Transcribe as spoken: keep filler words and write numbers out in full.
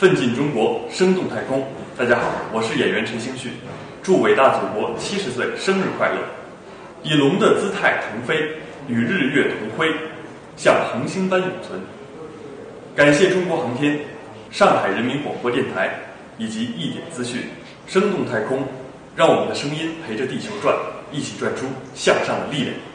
奋进中国，生动太空。大家好，我是演员陈星旭，祝伟大祖国七十岁生日快乐！以龙的姿态腾飞，与日月同辉，像恒星般永存。感谢中国航天、上海人民广播电台以及一点资讯，生动太空，让我们的声音陪着地球转，一起转出向上的力量。